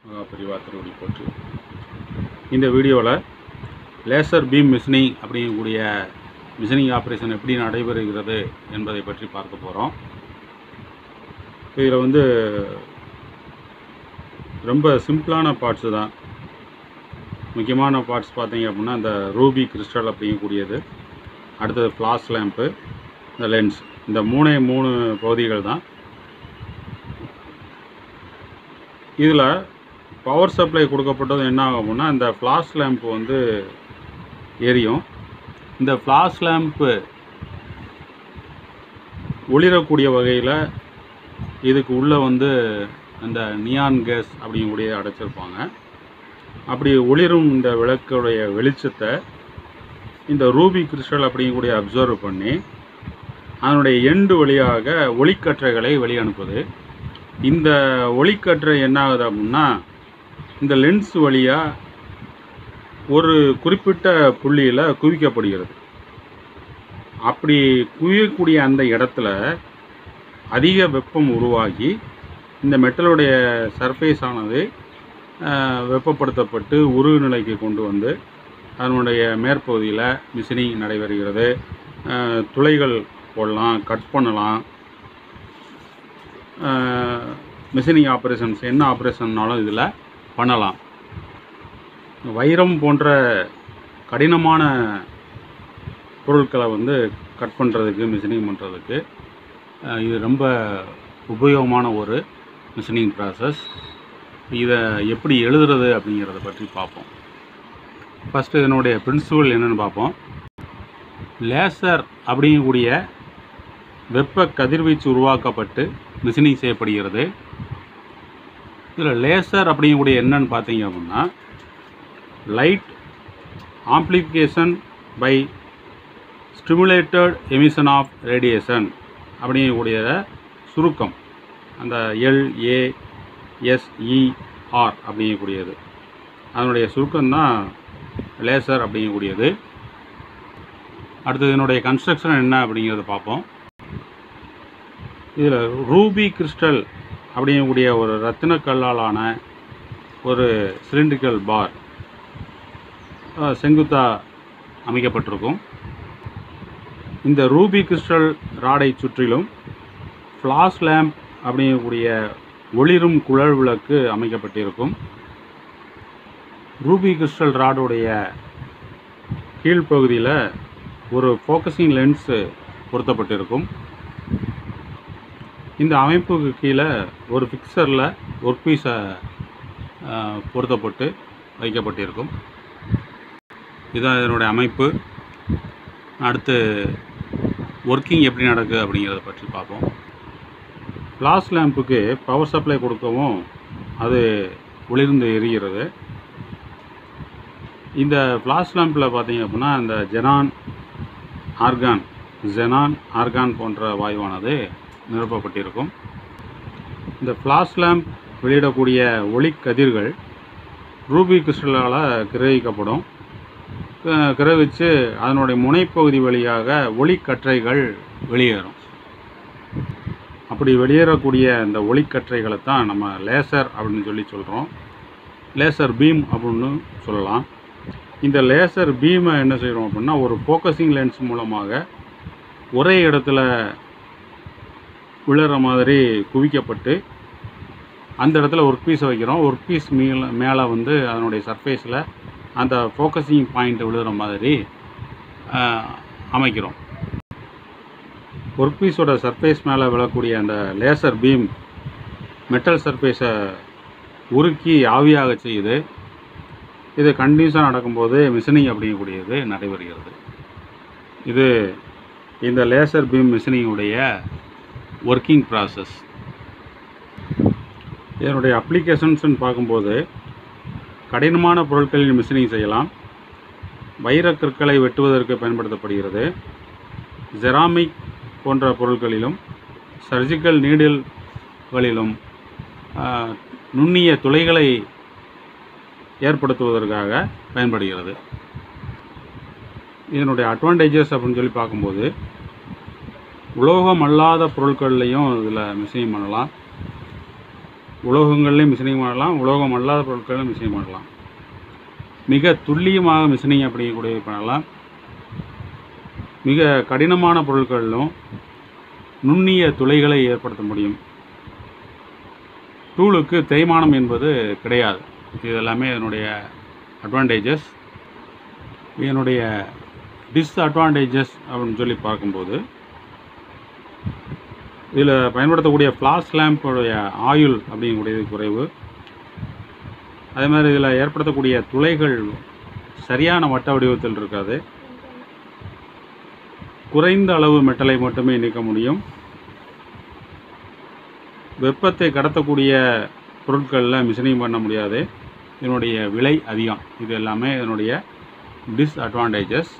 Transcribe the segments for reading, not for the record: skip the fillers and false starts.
மகாபெரிவா திருவடி போற்றி. இந்த வீடியோவில் லேசர் பீம் மிஷினிங் அப்படிங்கக்கூடிய மிஷினிங் ஆப்ரேஷன் எப்படி நடைபெறுகிறது என்பதை பற்றி பார்க்க போகிறோம். இதில் ரொம்ப சிம்பிளான பார்ட்ஸு தான். முக்கியமான பார்ட்ஸ் பார்த்தீங்க அப்படின்னா இந்த ரூபி கிறிஸ்டல் அப்படிங்கக்கூடியது, அடுத்தது ஃப்ளாஷ் லேம்ப்பு, இந்த லென்ஸ், இந்த மூணு பகுதிகள் தான். இதில் பவர் சப்ளை கொடுக்கப்பட்டது என்ன ஆகும் அப்படின்னா, இந்த ஃப்ளாஷ் லேம்ப்பு எரியும். இந்த ஃப்ளாஷ் லேம்ப்பு ஒளிரக்கூடிய வகையில் இதுக்கு உள்ளே இந்த நியான் கேஸ் அப்படிங்கக்கூடிய அடைச்சிருப்பாங்க. அப்படி ஒளிரும் இந்த விளக்குடைய வெளிச்சத்தை இந்த ரூபி கிறிஸ்டல் அப்படிங்கக்கூடிய அப்சர்வ் பண்ணி அதனுடைய எண்டு வழியாக ஒளிக்கற்றைகளை வெளியனுப்புது. இந்த ஒளிக்கற்றை என்ன ஆகுது அப்படின்னா, இந்த லென்ஸ் வழியாக ஒரு குறிப்பிட்ட புள்ளியில் குவிக்கப்படுகிறது. அப்படி குவியக்கூடிய அந்த இடத்துல அதிக வெப்பம் உருவாகி இந்த மெட்டலுடைய சர்ஃபேஸ் ஆனது வெப்பப்படுத்தப்பட்டு உருகு நிலைக்கு கொண்டு வந்து அதனுடைய மேற்பகுதியில் மிஷினிங் நடைபெறுகிறது. துளைகள் போடலாம், கட் பண்ணலாம். மிஷினிங் ஆப்ரேஷன்ஸ் என்ன ஆப்ரேஷன்னாலும் இதில் பண்ணலாம். வைரம் போன்ற கடினமான பொருட்களை கட் பண்ணுறதுக்கு, மிஷினிங் பண்ணுறதுக்கு இது ரொம்ப உபயோகமான ஒரு மிஷினிங் ப்ராசஸ். இதை எப்படி எழுதுறது அப்படிங்கிறத பற்றி பார்ப்போம். ஃபஸ்ட்டு இதனுடைய பிரின்சிபல் என்னென்னு பார்ப்போம். லேசர் அப்படிங்கக்கூடிய வெப்ப கதிர்வீச்சு உருவாக்கப்பட்டு மிஷினிங் செய்யப்படுகிறது. இதில் லேசர் அப்படிங்கக்கூடிய என்னன்னு பார்த்தீங்க அப்படின்னா, light amplification by stimulated emission of radiation அப்படிங்கக்கூடிய சுருக்கம், அந்த LASER அப்படிங்கக்கூடியது, அதனுடைய சுருக்கம்தான் லேசர் அப்படிங்கக்கூடியது. அடுத்தது இதனுடைய கன்ஸ்ட்ரக்ஷன் என்ன அப்படிங்கிறத பார்ப்போம். இதில் ரூபி கிறிஸ்டல் அப்படிங்கக்கூடிய ஒரு ரத்தினக்கல்லாலான ஒரு சிலிண்ட்ரிக்கல் பார் செங்குத்தாக அமைக்கப்பட்டிருக்கும். இந்த ரூபி கிறிஸ்டல் ராடை சுற்றிலும் ஃப்ளாஷ் லேம்ப் அப்படிங்கக்கூடிய ஒளிரும் குழல் விளக்கு அமைக்கப்பட்டிருக்கும். ரூபி கிறிஸ்டல் ராடுடைய கீழ்ப்பகுதியில் ஒரு ஃபோக்கஸிங் லென்ஸு பொருத்தப்பட்டிருக்கும். இந்த அமைப்புக்கு கீழே ஒரு ஃபிக்சரில் ஒர்க் பீஸை பொருத்தப்பட்டு வைக்கப்பட்டிருக்கும். இதுதான் இதனுடைய அமைப்பு. அடுத்து ஒர்க்கிங் எப்படி நடக்குது அப்படிங்கிறத பற்றி பார்ப்போம். ஃப்ளாஷ் லேம்புக்கு பவர் சப்ளை கொடுக்கவும் அது ஒளிர்ந்து எரிகிறது. இந்த ஃப்ளாஷ் லேம்பில் பார்த்தீங்க அப்படின்னா, இந்த ஜெனான் ஆர்கான் போன்ற வாயுவானது நிரப்பப்பட்டிருக்கும். இந்த ஃப்ளாஷ் லேம்ப் வெளியிடக்கூடிய ஒளி கதிர்கள் ரூபி கிறிஸ்டலால் கிரகிக்கப்படும். கிரகிச்சு அதனுடைய முனைப்பகுதி வழியாக ஒளிக்கற்றைகள் வெளியேறும். அப்படி வெளியேறக்கூடிய இந்த ஒளிக்கற்றைகளை தான் நம்ம லேசர் அப்படின்னு சொல்கிறோம். லேசர் பீம் அப்படின்னு சொல்லலாம். இந்த லேசர் பீமை என்ன செய்கிறோம் அப்படின்னா, ஒரு ஃபோக்கஸிங் லென்ஸ் மூலமாக ஒரே இடத்துல விழுற மாதிரி குவிக்கப்பட்டு அந்த இடத்துல ஒர்க் பீஸை வைக்கிறோம். ஒர்க் பீஸ் மேலே அதனுடைய சர்ஃபேஸில் அந்த ஃபோக்கஸிங் பாயிண்ட் விழுகிற மாதிரி அமைக்கிறோம். ஒர்க் பீஸோட சர்ஃபேஸ் மேலே விழக்கூடிய அந்த லேசர் பீம் மெட்டல் சர்ஃபேஸை உருக்கி ஆவியாக செய்யுது. இது கண்டினியூஸாக நடக்கும்போது மிஷினிங் அப்படிங்கக்கூடியது நடைபெறுகிறது. இது இந்த லேசர் பீம் மிஷினிங்குடைய ஒர்க்கிங் ப்ராசஸ். இதனுடைய அப்ளிகேஷன்ஸ்ன்னு பார்க்கும்போது, கடினமான பொருட்களில் மிஷினிங் செய்யலாம். வைரக்கற்களை வெட்டுவதற்கு பயன்படுத்தப்படுகிறது. செராமிக் போன்ற பொருட்களிலும் சர்ஜிக்கல் நீடில்களிலும் நுண்ணிய துளைகளை ஏற்படுத்துவதற்காக பயன்படுகிறது. இதனுடைய அட்வான்டேஜஸ் அப்படின்னு பார்க்கும்போது, உலோகம் அல்லாத பொருட்கள்லையும் இதில் மிஷினிங் பண்ணலாம். உலோகங்கள்லேயும் மிஷினிங் பண்ணலாம், உலோகம் அல்லாத பொருட்களிலும் மிஷினிங் பண்ணலாம். மிக துல்லியமாக மிஷினிங் அப்படிங்கக்கூடியது பண்ணலாம். மிக கடினமான பொருட்களிலும் நுண்ணிய துளைகளை ஏற்படுத்த முடியும். டூலுக்கு தேய்மானம் என்பது கிடையாது. இது எல்லாமே இதனுடைய அட்வான்டேஜஸ். இதனுடைய டிஸ்அட்வான்டேஜஸ் அப்படின்னு சொல்லி பார்க்கும்போது, இதில் பயன்படுத்தக்கூடிய ஃப்ளாஷ் லேம்புடைய ஆயுள் அப்படிங்கக்கூடியது குறைவு. அதே மாதிரி இதில் ஏற்படுத்தக்கூடிய துளைகள் சரியான வட்ட வடிவத்தில் இருக்காது. குறைந்த அளவு மெட்டலை மட்டுமே நீக்க முடியும். வெப்பத்தை கடத்தக்கூடிய பொருட்களில் மிஷினிங் பண்ண முடியாது. இதனுடைய விலை அதிகம். இது எல்லாமே இதனுடைய டிஸ்அட்வான்டேஜஸ்.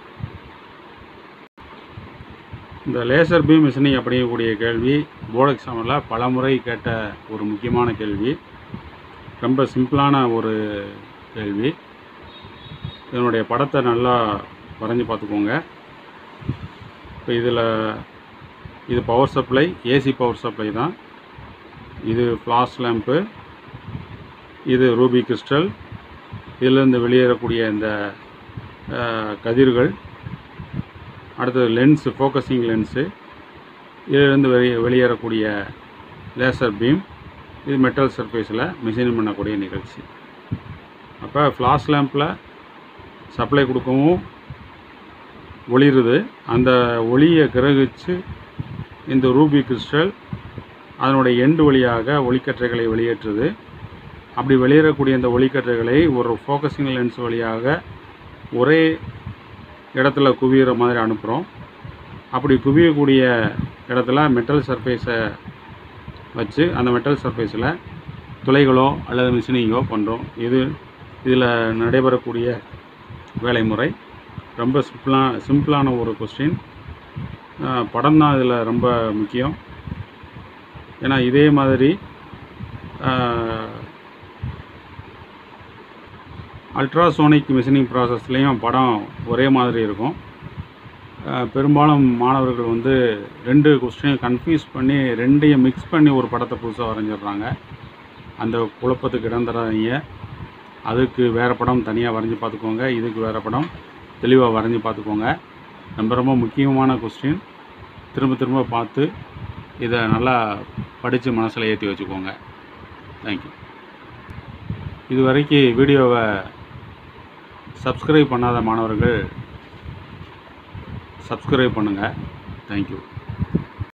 இந்த லேசர் பீம் மிஷினிங் அப்படிங்கக்கூடிய கேள்வி போர்டு எக்ஸாமில் பல முறை கேட்ட ஒரு முக்கியமான கேள்வி. ரொம்ப சிம்பிளான ஒரு கேள்வி. இதனுடைய படத்தை நல்லா வரைஞ்சி பார்த்துக்கோங்க. இப்போ இது power supply, AC power supply தான். இது ஃப்ளாஷ் லேம்ப்பு, இது ரூபி கிறிஸ்டல். இதிலிருந்து வெளியேறக்கூடிய இந்த கதிர்கள். அடுத்தது லென்ஸு, ஃபோக்கஸிங் லென்ஸு. இதிலிருந்து வெளியேறக்கூடிய லேசர் பீம். இது மெட்டல் சர்ஃபேஸில் மிஷினிங் பண்ணக்கூடிய நிகழ்ச்சி. அப்போ ஃப்ளாஷ் லேம்பில் சப்ளை கொடுக்கவும் ஒளிருது. அந்த ஒளியை கிரகிச்சு இந்த ரூபி கிறிஸ்டல் அதனுடைய எண்டு வழியாக ஒளிக்கற்றைகளை வெளியேற்றுது. அப்படி வெளியேறக்கூடிய இந்த ஒளிக்கற்றைகளை ஒரு ஃபோக்கஸிங் லென்ஸ் வழியாக ஒரே இடத்துல குவிகிற மாதிரி அனுப்புகிறோம். அப்படி குவியக்கூடிய இடத்துல மெட்டல் சர்ஃபேஸை வச்சு அந்த மெட்டல் சர்ஃபேஸில் துளைகளோ அல்லது மிஷினிங்கோ பண்ணுறோம். இதில் நடைபெறக்கூடிய வேலைமுறை ரொம்ப சிம்பிளான ஒரு கொஸ்டின். படம் தான் இதில் ரொம்ப முக்கியம். ஏன்னா இதே மாதிரி அல்ட்ராசோனிக் மிஷினிங் ப்ராசஸ்லேயும் படம் ஒரே மாதிரி இருக்கும். பெரும்பாலும் மாணவர்கள் வந்து 2 கொஸ்டினையும் கன்ஃபியூஸ் பண்ணி 2ஐயும் மிக்ஸ் பண்ணி ஒரு படத்தை புதுசாக வரைஞ்சிடுறாங்க. அந்த குழப்பத்துக்கு இடம் தராதீங்க. அதுக்கு வேறு படம் தனியாக வரைஞ்சி பார்த்துக்கோங்க. இதுக்கு வேறு படம் தெளிவாக வரைஞ்சி பார்த்துக்கோங்க. ரொம்ப முக்கியமான கொஸ்டின். திரும்ப பார்த்து இதை நல்லா படித்து மனசில் ஏற்றி வச்சுக்கோங்க. தேங்க்யூ. இது வரைக்கும் வீடியோவை சப்ஸ்கிரைப் பண்ணாத மாணவர்கள் சப்ஸ்கிரைப் பண்ணுங்கள். தேங்க்யூ.